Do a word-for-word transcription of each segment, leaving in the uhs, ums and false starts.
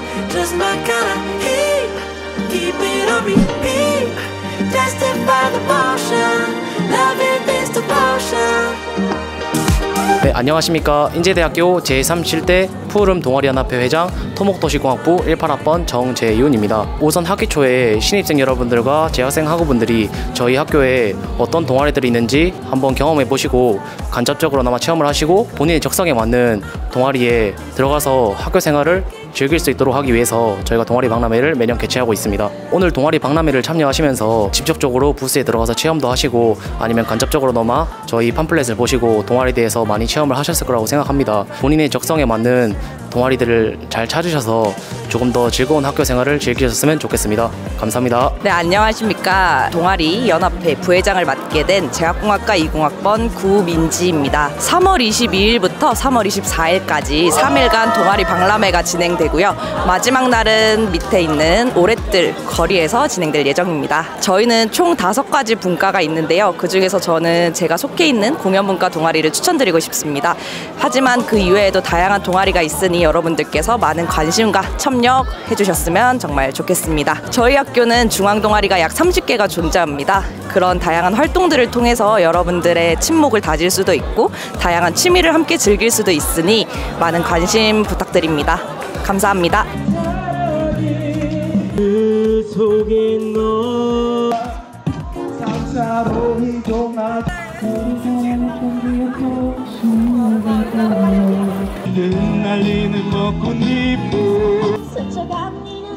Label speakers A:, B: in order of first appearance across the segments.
A: just my kind of heat. Keep it on repeat. Tested by the motion. Loving this devotion.
B: 네, 안녕하십니까. 인제대학교 제삼십칠 대 푸르름 동아리연합회 회장 토목도시공학부 십팔 학번 정재윤입니다. 우선 학기 초에 신입생 여러분들과 재학생 학우분들이 저희 학교에 어떤 동아리들이 있는지 한번 경험해 보시고 간접적으로나마 체험을 하시고 본인의 적성에 맞는 동아리에 들어가서 학교 생활을 즐길 수 있도록 하기 위해서 저희가 동아리 박람회를 매년 개최하고 있습니다. 오늘 동아리 박람회를 참여하시면서 직접적으로 부스에 들어가서 체험도 하시고 아니면 간접적으로나마 저희 팜플렛을 보시고 동아리에 대해서 많이 체험을 하셨을 거라고 생각합니다. 본인의 적성에 맞는 동아리들을 잘 찾으셔서 조금 더 즐거운 학교 생활을 즐기셨으면 좋겠습니다. 감사합니다.
C: 네, 안녕하십니까. 동아리 연합회 부회장을 맡게 된 제약공학과 이공학번 구민지입니다. 삼월 이십이일부터 삼월 이십사일까지 삼 일간 동아리 박람회가 진행되고요. 마지막 날은 밑에 있는 오랫들 거리에서 진행될 예정입니다. 저희는 총 다섯 가지 분과가 있는데요. 그중에서 저는 제가 속해 있는 공연분과 동아리를 추천드리고 싶습니다. 하지만 그 이외에도 다양한 동아리가 있으니 여러분들께서 많은 관심과 협력해 주셨으면 정말 좋겠습니다. 저희 학교는 중앙동아리가 약 삼십 개가 존재합니다. 그런 다양한 활동들을 통해서 여러분들의 친목을 다질 수도 있고 다양한 취미를 함께 즐길 수도 있으니 많은 관심 부탁드립니다. 감사합니다.
D: 그 속인 너 상사로 이동하 날리는 먹꽃잎 스쳐가는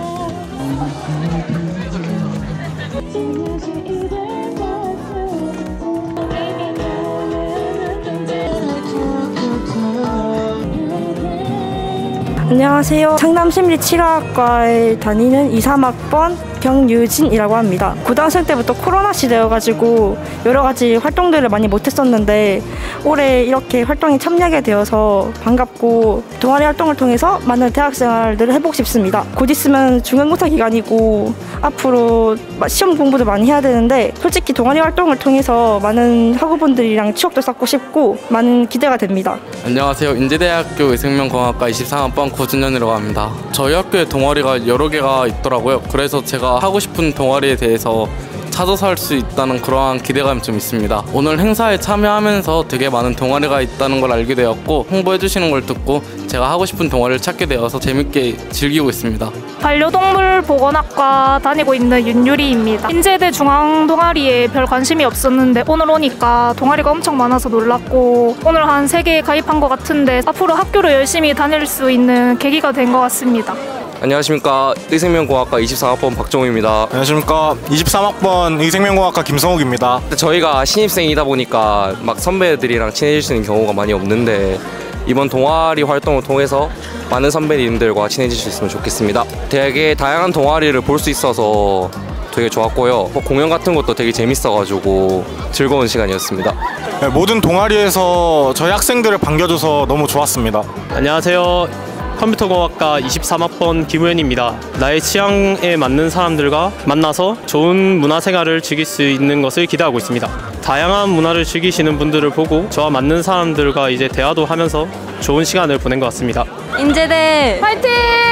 E: 안녕하세요. 상담심리 치료학과에 다니는 이, 삼 학번 경유진이라고 합니다. 고등학생 때부터 코로나 시대여가지고 여러 가지 활동들을 많이 못했었는데 올해 이렇게 활동에 참여하게 되어서 반갑고 동아리 활동을 통해서 많은 대학생활들을 해보고 싶습니다. 곧 있으면 중간고사 기간이고 앞으로 시험 공부도 많이 해야 되는데 솔직히 동아리 활동을 통해서 많은 학우분들이랑 추억도 쌓고 싶고 많은 기대가 됩니다.
F: 안녕하세요. 인제대학교 의생명공학과 이십삼 학번 고준현이라고 합니다. 저희 학교에 동아리가 여러 개가 있더라고요. 그래서 제가 하고 싶은 동아리에 대해서 찾아서 할 수 있다는 그러한 기대감이 좀 있습니다. 오늘 행사에 참여하면서 되게 많은 동아리가 있다는 걸 알게 되었고 홍보해 주시는 걸 듣고 제가 하고 싶은 동아리를 찾게 되어서 재밌게 즐기고 있습니다.
G: 반려동물 보건학과 다니고 있는 윤유리입니다. 인제대 중앙 동아리에 별 관심이 없었는데 오늘 오니까 동아리가 엄청 많아서 놀랐고 오늘 한 세 개에 가입한 것 같은데 앞으로 학교를 열심히 다닐 수 있는 계기가 된 것 같습니다.
H: 안녕하십니까. 의생명공학과 이십삼 학번 박정우입니다.
I: 안녕하십니까. 이십삼 학번 의생명공학과 김성욱입니다.
H: 저희가 신입생이다 보니까 막 선배들이랑 친해질 수 있는 경우가 많이 없는데 이번 동아리 활동을 통해서 많은 선배님들과 친해질 수 있으면 좋겠습니다. 되게 다양한 동아리를 볼 수 있어서 되게 좋았고요. 공연 같은 것도 되게 재밌어가지고 즐거운 시간이었습니다.
I: 네, 모든 동아리에서 저희 학생들을 반겨줘서 너무 좋았습니다.
J: 안녕하세요. 컴퓨터공학과 이십삼 학번 김우현입니다. 나의 취향에 맞는 사람들과 만나서 좋은 문화생활을 즐길 수 있는 것을 기대하고 있습니다. 다양한 문화를 즐기시는 분들을 보고 저와 맞는 사람들과 이제 대화도 하면서 좋은 시간을 보낸 것 같습니다.
G: 인제대 화이팅!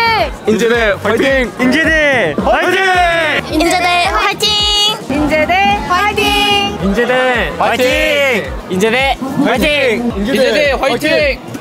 H: 인제대 화이팅!
I: 인제대 화이팅!
K: 인제대 화이팅!
G: 인제대 화이팅!
F: 인제대 화이팅! 인제대 화이팅! 인제대 화이팅!